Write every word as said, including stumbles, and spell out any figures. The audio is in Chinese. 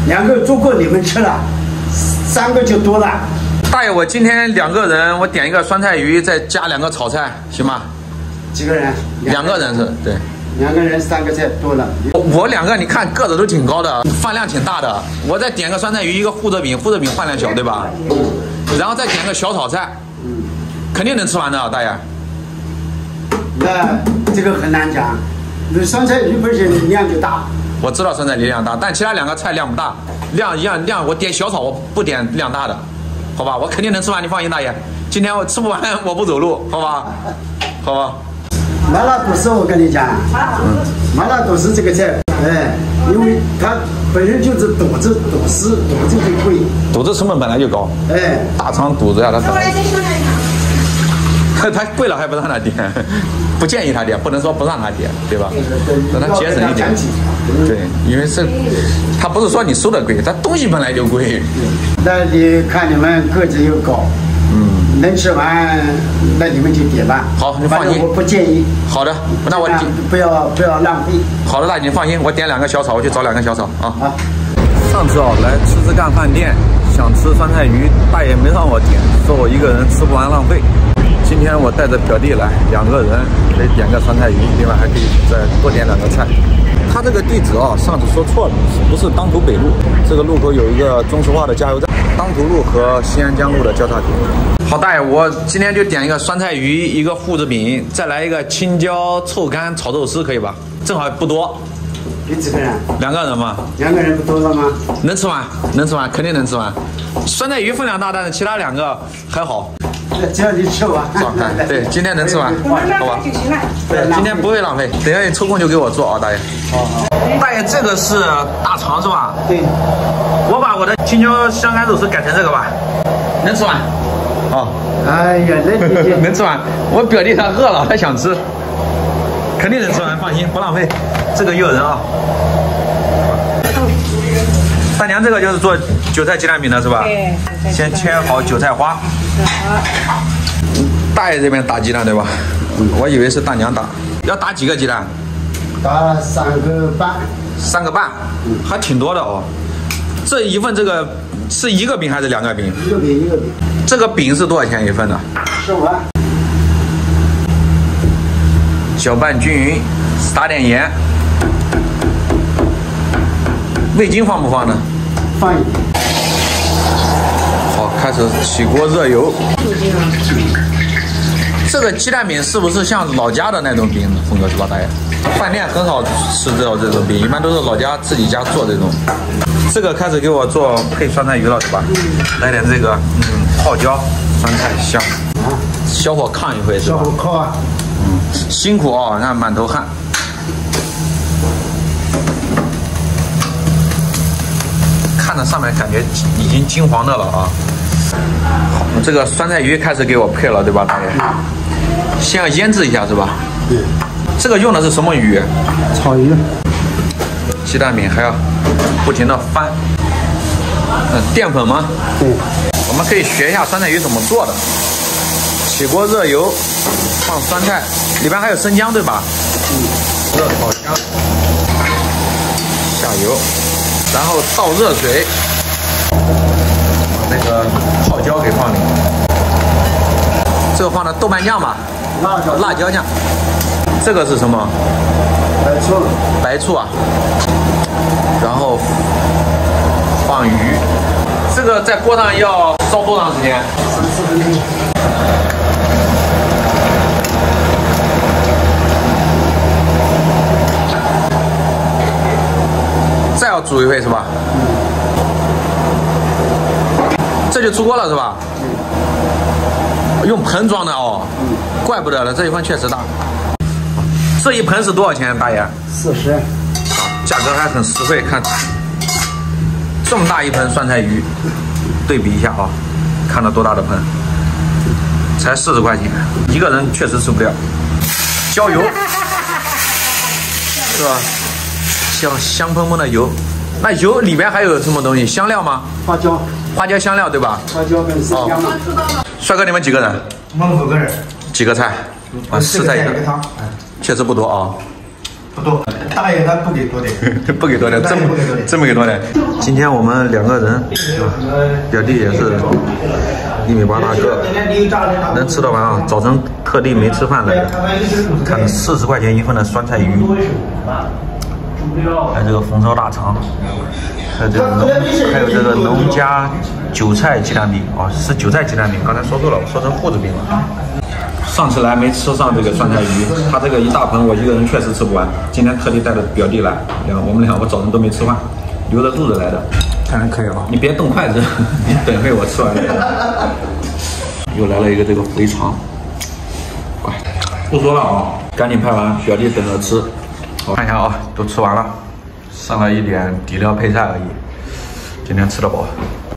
两个足够你们吃了，三个就多了。 大爷，我今天两个人，我点一个酸菜鱼，再加两个炒菜，行吗？ 几个人？ 两个人是对。 两个人三个菜多了。 我我两个你看个子都挺高的，饭量挺大的。我再点个酸菜鱼，一个护着饼，护着饼饭量小，对吧？然后再点个小炒菜，嗯，肯定能吃完的，大爷。 那这个很难讲，那酸菜鱼本身量就大。 我知道酸菜鱼量大，但其他两个菜量不大，量一样量。我点小炒，我不点量大的，好吧？我肯定能吃完，你放心，大爷。今天我吃不完，我不走路，好吧？好吧。 麻辣肚丝，我跟你讲，嗯，麻辣肚丝这个菜，哎，因为它本身就是肚子肚丝，肚子就贵， 肚子成本本来就高， 哎， 大肠肚子呀，它本来它贵了还不让他点，不建议他点，不能说不让他点，对吧？让他节省一点，对，因为是，他不是说你收的贵，它东西本来就贵。 那你看你们个子又高。嗯，能吃完，那你们就点吧。 好，你放心， 我不建议。 好的，那我不要不要浪费。 好的，那你放心，我点两个小炒，我去找两个小炒啊。 好。 上次哦来吃吃干饭店，想吃酸菜鱼，大爷没让我点，说我一个人吃不完浪费。今天我带着表弟来，两个人可以点个酸菜鱼，另外还可以再多点两个菜。他这个地址啊，上次说错了，不是当涂北路，这个路口有一个中石化的加油站，当涂路和西安江路的交叉点。好，大爷，我今天就点一个酸菜鱼，一个护子饼，再来一个青椒臭干炒肉丝，可以吧？正好不多。 你几个人？ 两个人嘛。 两个人不多了吗？ 能吃完，能吃完，肯定能吃完。酸菜鱼分量大，但是其他两个还好。 只要你吃完， 对，今天能吃完，好吧？对，今天不会浪费。等下你抽空就给我做啊，大爷。好好。大爷，这个是大肠是吧？ 对。 我把我的青椒香干肉丝改成这个吧，能吃完。哦。 哎呀，能能吃完。我表弟他饿了，他想吃，肯定能吃完，放心，不浪费。这个诱人啊。大娘，这个就是做韭菜鸡蛋饼的是吧？ 对。 先切好韭菜花。大爷这边打鸡蛋对吧？我以为是大娘打。要打几个鸡蛋？ 打三个半。 三个半，还挺多的哦。这一份这个是一个饼还是两个饼？ 一个饼一个饼。 这个饼是多少钱一份的？ 十五万。 搅拌均匀，撒点盐。味精放不放呢？ 放一点。 好，开始起锅热油。这个鸡蛋饼是不是像老家的那种饼风格是吧，大爷？饭店很少吃这种这种饼，一般都是老家自己家做这种。这个开始给我做配酸菜鱼了是吧？来点这个，嗯，泡椒，酸菜香。啊，小火炕一回是吧？ 小火炕啊。 嗯，辛苦啊、哦，你看满头汗。看着上面感觉已经金黄的了啊。好，这个酸菜鱼开始给我配了，对吧，大爷？先要腌制一下是吧？ 对。 这个用的是什么鱼？ 草鱼。 鸡蛋饼还要不停的翻。嗯，淀粉吗？ 对。 我们可以学一下酸菜鱼怎么做的。起锅热油，放酸菜，里边还有生姜对吧？嗯。热炒香，下油，然后倒热水。那个泡椒给放里，这个放的豆瓣酱吧， 辣椒辣椒酱，这个是什么？ 白醋， 白醋啊，然后放鱼，这个在锅上要烧多长时间？ 三四分钟。 再要煮一回是吧？嗯。这就出锅了是吧？嗯、用盆装的哦，嗯、怪不得了，这一份确实大。这一盆是多少钱，大爷？ 四十。啊， 价格还很实惠，看这么大一盆酸菜鱼，对比一下啊，看到多大的盆？才四十块钱，一个人确实吃不了。浇油，是吧？香香喷喷的油，那油里边还有什么东西？香料吗？ 花椒。 花椒香料对吧？ 花椒跟生姜。 哦、帅哥，你们几个人？ 我们五个人。 几个菜？啊，四菜一个汤。 确实不多啊。 不多，大爷他不给多点， 不给多点，这么这么给多点。今天我们两个人，表弟也是一米八大个，能吃得完啊！早晨特地没吃饭来的，看四十块钱一份的酸菜鱼，还有这个红烧大肠，还有这个农，还有这个农家韭菜鸡蛋饼啊，是韭菜鸡蛋饼，刚才说错了，说成户子饼了。上次来没吃上这个酸菜鱼，他这个一大盆我一个人确实吃不完。今天特地带着表弟来，两我们两个早晨都没吃饭，留着肚子来的。看还可以啊，你别动筷子，你等会我吃完了。又来了一个这个肥肠，乖，不说了啊，赶紧拍完，表弟等着吃。我看一下啊，都吃完了，剩了一点底料配菜而已。今天吃得饱。